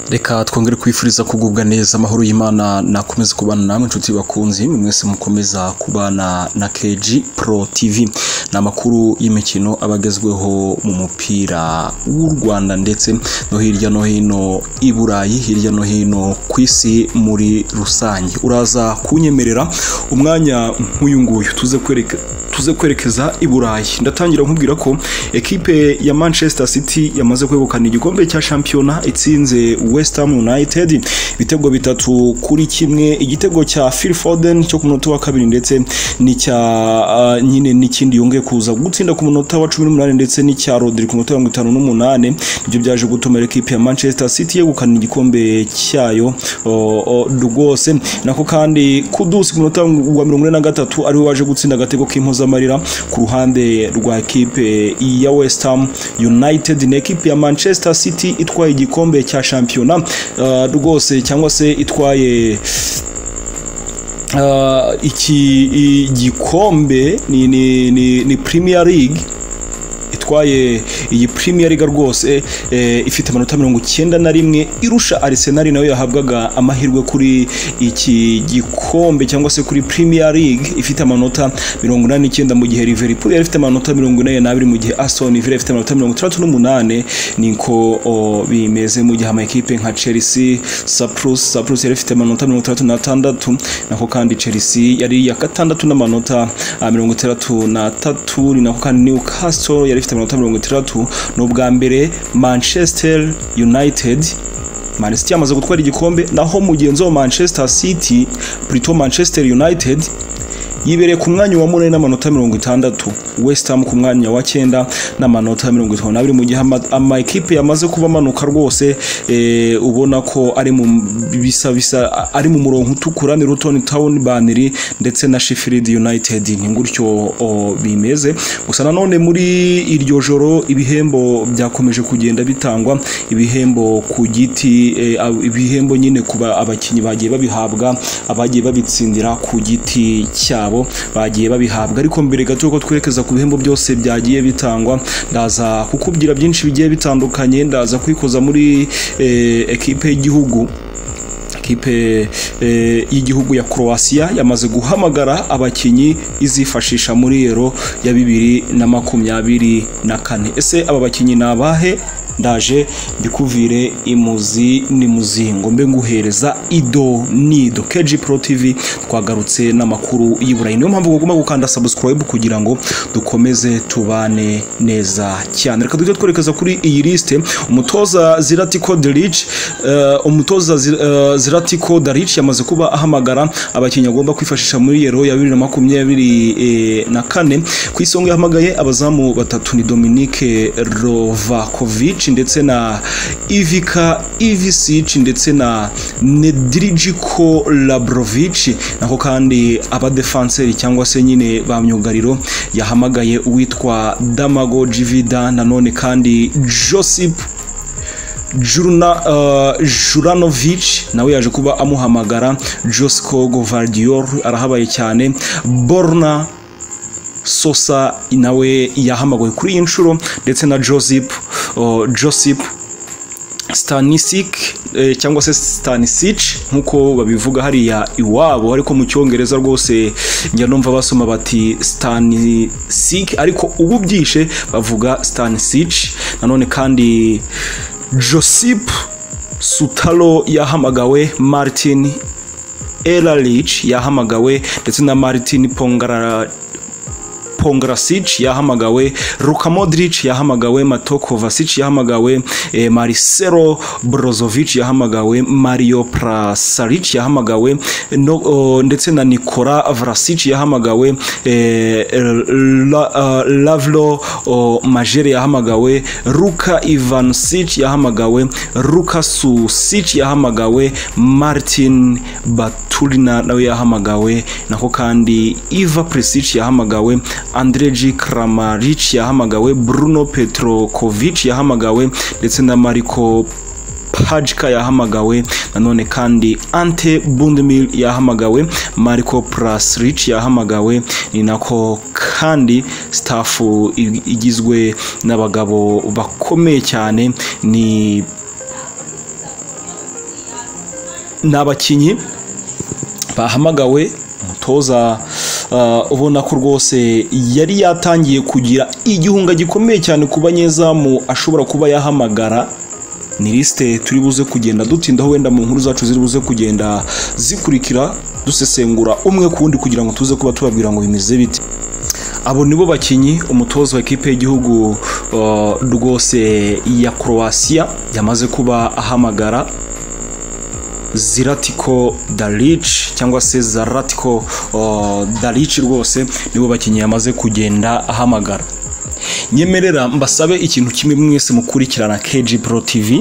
Reka twongere kwifuriza kugubwa neza amahoro y'Imana nakomeze kubana namwe inshuti bakunzi mwese mukomeza kubana na KG Pro TV namakuru y'imikino abagezweho mu mupira w'u Rwanda ndetse no hirya no hino i Burayi hirya no hino kwisi muri rusange uraza kunyemerera umwanya nk'uyu nguyu tuze kwerekeza i Burayi ndatangira nkubwira ko ekipe ya Manchester City yamaze kwegukana igikombe cya shampiyona itsinze West Ham United ibitego 3-1 igitego cya Phil Foden cyo ku munota wa kabiri ndetse n'icya nyine n'ikindi yongeye kuza gutsinda ku munota wa 18 ndetse n'icya Rodri ku munota wa 58 ibyo byaje gutuma ekipe ya Manchester City yegukana igikombe cyayo rwose nako kandi Kudus ku munota wa 43 ari waje gutsinda agatego k'impozamarira ku ruhande rwa ekipe ya West Ham United n'ekipe ya Manchester City itwaye igikombe cya shampiyona rwose cyangwa se itwaye iki gikombe ni Premier League itwaye iyi Premier League rwose ifite amanota 91 irusha Arsenal nayo yahabwaga amahirwe kuri iki gikombe cyangwa se kuri Premier League ifite amanota 89 mu gihe Liverpool yari ifite amanota 42 mu gihe Aston Villa ifite amanota 38 niko bimeze mu gihe amakipe nka Chelsea Cyprus yari ifite amanota 36 nako kandi Chelsea yari ya gatandatu n'amanota 63 nako kandi Newcastle yari ifite amanota 30 n'ubwa mbere Manchester United Man City yamaze gutwara igikombe naho mugenzo wa Manchester City Manchester United yibereye ku mwanya wa 8 n'amanota 60 West Ham ku mwanya wa 9 n'amanota 52 mu gihe ama equipe yamaze kuba manuka rwose ubona ko ari mu bisa ari mu murongo utukura ni Luton Town Burnley ndetse na Sheffield United ni ngutyo bimeze gusa nanone muri iryo joro ibihembo byakomeje kugenda bitangwa ibihembo ku giti ibihembo nyine kuba abakinyi bagiye babihabwa abagiye babitsindira ku giti cyabo bagiye babihabwa ariko mbere gato ko twerekeza ku bihembo byose byagiye bitangwa ndaza kukubwira byinshi bigiye bitandukanye ndaza kwikoza muri ekipe y'igihugu ya Croatia yamaze guhamagara abakinyi izifashisha muri Euro ya 2024 ese aba bakinyi nabahe ndaje mbikuvire imuzi ni muzingo mbe nguhereza nido KG Pro TV twagarutse n'amakuru y'Iburayi niyo mpamvu ugomba gukanda subscribe kugira ngo dukomeze tubane neza cyane reka dujye twerekeza kuri iyi liste umutoza Zlatko Dalic yamaze kuba ahamagara abakinnyi agomba kwifashisha muri Euro ya 2024 ku isonga yahamagaye abazamu batatu ni Dominik Rovakovic ndetse na Ivica Ivicic ndetse na Nedrijko Labrovic nako kandi aba defenseur cyangwa se nyine ba myugariro yahamagaye uwitwa Damago Gvida nanone kandi Josip Juranovic nawe yaje kuba amuhamagara Josko Gvardiol arahabaye cyane Borna Sosa nawe yahamagawe kuri inshuro ndetse na Josip Stanisic cyangwa se Stanisic nkuko babivuga hariya iwabo ariko mu cyongereza rwose njya numva basoma bati Stanisic ariko ubu byishe bavuga Stanisic nanone kandi Josip Sutalo yahamagawe Martin Elalic yahamagawe ndetse na Martin Pongrasic yahamagawe Luka Modric yahamagawe Mato Kovacic yahamagawe Marcelo Brozovic yahamagawe Mario Prasaric yahamagawe ndetse na Nikola Vlasic yahamagawe Lavlo Majere yahamagawe Luka Ivansic yahamagawe Luka Susic yahamagawe Martin Batulina nawe yahamagawe nako kandi Iva Presic yahamagawe Andrej Kramaric yahamagawe Bruno Petrokovic yahamagawe ndetse na Marko Pajka yahamagawe nanone kandi Ante Bundemir yahamagawe Marco Prasric yahamagawe ni nako kandi staff igizwe n'abagabo bakomeye cyane ni n'abakinyi bahamagawe. Umutoza ubona ko rwose yari yatangiye kugira igihunga gikomeye cyane ku banyezamu ashobora kuba yahamagara. Ni liste turi buze kugenda dutindaho wenda mu nkuru zacu ziri buze kugenda zikurikira dusesengura umwe ku wundi kugira ngo tuze kuba tubabwira ngo bimeze bite. Abo nibo bakinyi umutoza wa ekipe y'igihugu rwose ya Croatia yamaze kuba ahamagara. Zlatko Dalic cyangwa se Zlatko Dalic rwose nibo bakinyi yamaze kugenda ahamagara. Nyemerera mbasabe ikintu kimwe mwese mukurikirana KG Pro TV.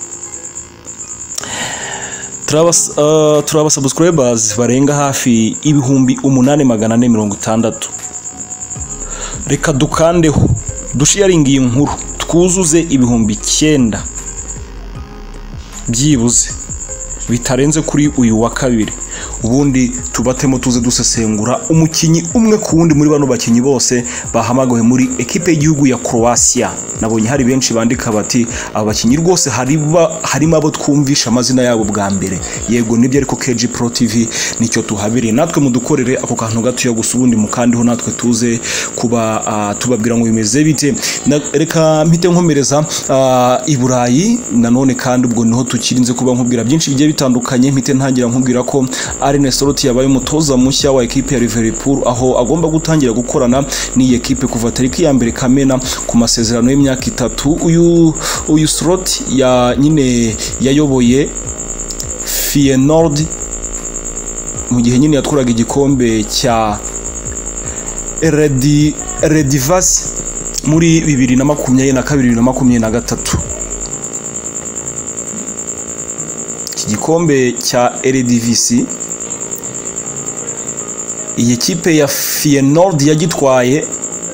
Turaba subscribers barenga hafi ibihumbi 8460. Reka dukandeho dushiyaringa iyi nkuru twuzuze ibihumbi 9 byibuze bitarenze kuri uyu wa kabiri, ubundi tubatemo tuze dusesengura umukinyi umwe ku wundi muri bano bakinyi bose bahamagawe muri ekipe y'igihugu ya Croatia. Nabonye hari benshi bandika bati aba bakinyi rwose harimo abo twumvisha amazina yabo bwa mbere. Yego nibyo, ariko KG Pro TV nicyo tuhabiriye, natwe mudukorere ako kantu gato yo gusa ubundi mukandiho natwe tuze kuba tubabwira ngo bimeze bite. Reka mpite nkomereza i Burayi nanone, kandi ubwo niho tukirinze kuba nkubwira byinshi bigiye bitandukanye. Mpite ntangira nkubwira ko Arne Slot yabaye umutoza mushya wa ekipe ya Liverpool, aho agomba gutangira gukorana n'iyi ekipe kuva tariki ya 2 Kamena ku masezerano y'imyaka 3. Uyu Slot nyine yayoboye Feyenoord mu gihe nyine yatwaraga igikombe cya Eredivisie muri 2022-2023. Iki gikombe cya Eredivisie iyi kipe ya Feyenoord yagitwaye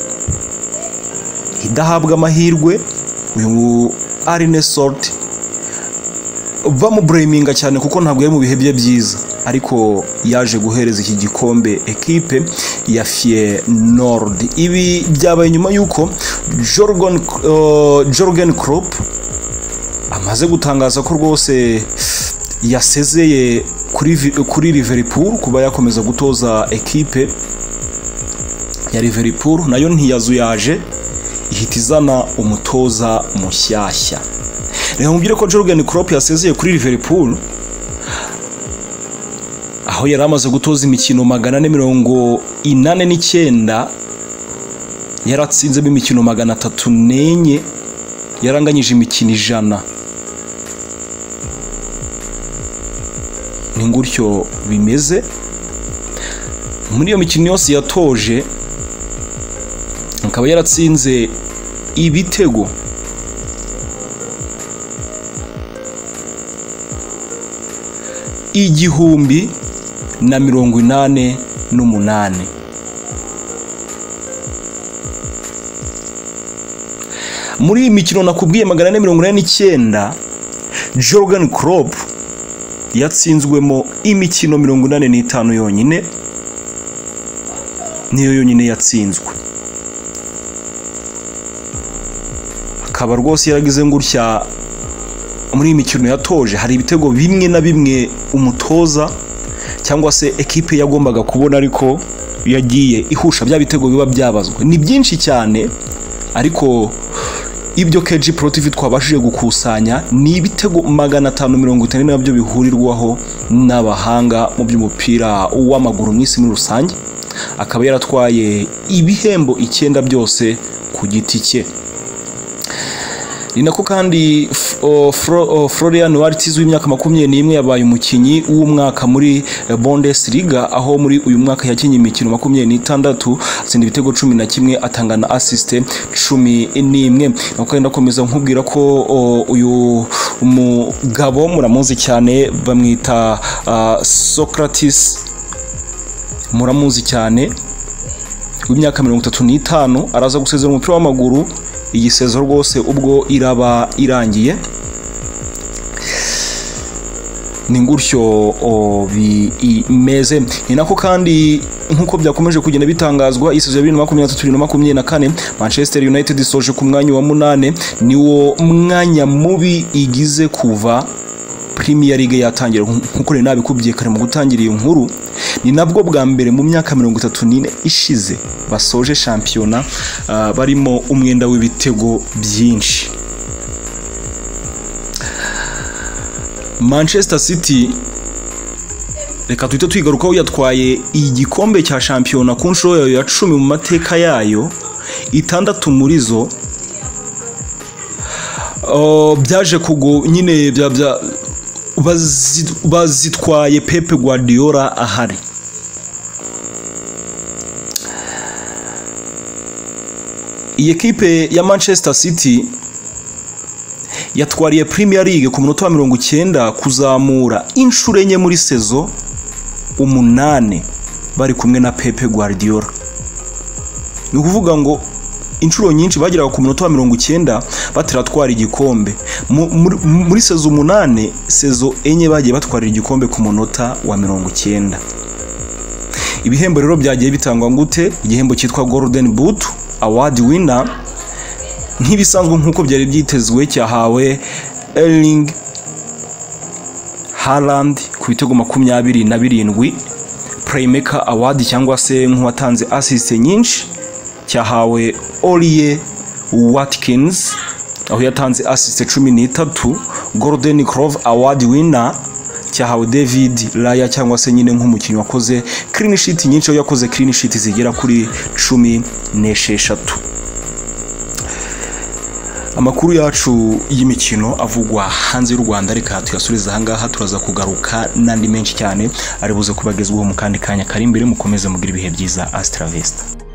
idahabwa amahirwe. Uyu Arne Slot bamubraminga cyane kuko ntabwo yari mu bihe bye byiza, ariko yaje guhereza iki gikombe ekipe ya Feyenoord. Ibi byabaye nyuma yuko Jürgen Klopp amaze gutangaza ko rwose yasezeye kuri Liverpool kuba yakomeza gutoza ekipe ya Liverpool. Nayo ntiyazuyaje ihita izana umutoza mushyashya. Reka mubwire ko Jürgen Klopp yasezeye kuri Liverpool aho yari amaze gutoza imikino 489, yaratsinzemo imikino 304, yaranganyije imikino 100. Ni ngutyo bimeze. Muri iyo mikino yose yatoje akaba yaratsinze ibitego igihumbi na 88. Muri iyi mikino nakubwiye 489 Jürgen Klopp yatsinzwemo imikino 85 yonyine, niyo yonyine yatsinzwe. Akaba rwose yaragize ngutya muri imikino yatoje hari ibitego bimwe na bimwe umutoza cyangwa se ekipe yagombaga kubona, ariko yagiye ihusha bya bitego biba byabazwe. Ni byinshi cyane, ariko ibyo KG Pro TV twabashije gukusanya ni ibitego 550 nabyo bihurirwaho n'abahanga mu by'umupira w'amaguru mu isi muri rusange. Akaba yaratwaye ibihembo 9 byose ku giti cye. Ni nako kandi Florian Wirtz w'imyaka 21 yabaye umukinyi w'umwaka muri Bundesliga, aho muri uyu mwaka yakinye imikino 26, atsinda ibitego 11, atanga na assist 11. Nako kandi ndakomeza nkubwira ko uyu umugabo muramuzi cyane bamwita Socrates, muramuzi cyane, w'imyaka 35 araza gusezera umupira w'amaguru. Iyi sezo rwose ubwo iraba irangiye. Ni ngutyo bimeze. Ni nako kandi nkuko byakomeje kugenda bitangazwa, isezo ya 2023-2024 Manchester United isoje ku mwanya wa 8. Niwo mwanya mubi igize kuva Premier League yatangira nkuko rero nabikubwiye kare mu gutangira iyo nkuru, ni nabwo bwa mbere mu myaka 34 ishize basoje shampiyona barimo umwenda w'ibitego byinshi. Manchester City reka tuhite twigarukaho yatwaye igikombe cya shampiyona ku nshuro yayo ya 10 mu mateka yayo, 6 muri zo byaje kugo nyine bazitwaye Pep Guardiola ahari. Iyi ekipe ya Manchester City yatwariye Premier League ku munota wa 90 kuzamura inshuro enye muri sezo 8 bari kumwe na Pep Guardiola. Ni kuvuga ngo inshuro nyinshi bagiraga ku munota wa 90 batiratwara igikombe. Muri sezo 8 sezo enye bagiye batwarira igikombe ku munota wa 90. Ibihembo rero byagiye bitangwa ngute? Igihembo cyitwa Golden Boot Award winner nk'ibisanzwe nkuko byari byitezwe cyahawe Erling Haaland ku bitego 27. Playmaker Award cyangwa se nk'uwatanze assist nyinshi cyahawe Ollie Watkins aho yatanze assist 13. Golden Glove Award winner cyahawe David Raya cyangwa se nyine nk'umukinnyi wakoze clean sheet nyinshi, aho yakoze clean sheet zigera kuri 16. Amakuru yacu y'imikino avugwa hanze y'u Rwanda reka tuyasubiza ahangaha, turaza kugaruka nandi menshi cyane ari buze kubagezwaho mu kandi kanya kari imbere. Mukomeze mugira ibihe byiza. Astra Vista.